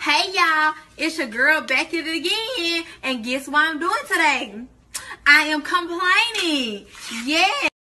Hey y'all, it's your girl back at it again, and guess what I'm doing today? I am complaining. Yeah.